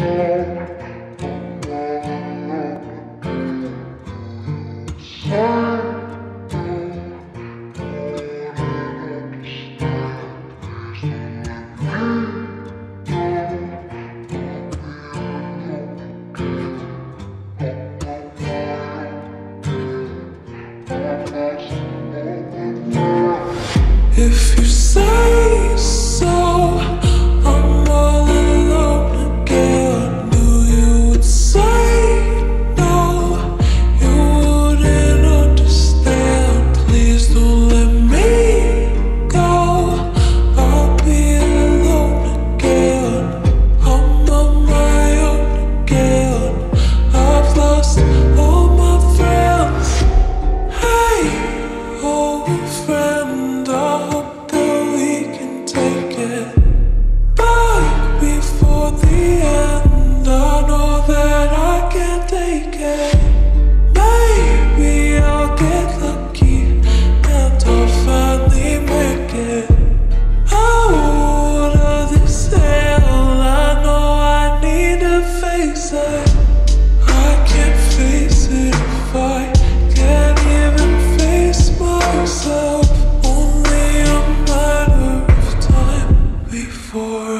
If you say so, I'm all alone again. Knew you would say no, you wouldn't understand. Please don't let me go, I'll be alone again. I'm on my own again. I've lost all my friends. Hey, old friend, I hope that we can take it back before the end. I know that I can't take it. Maybe I'll get lucky and I'll finally make it out of this hell. I know I need to face it. I can't face it if I can't even face myself. Only a matter of time before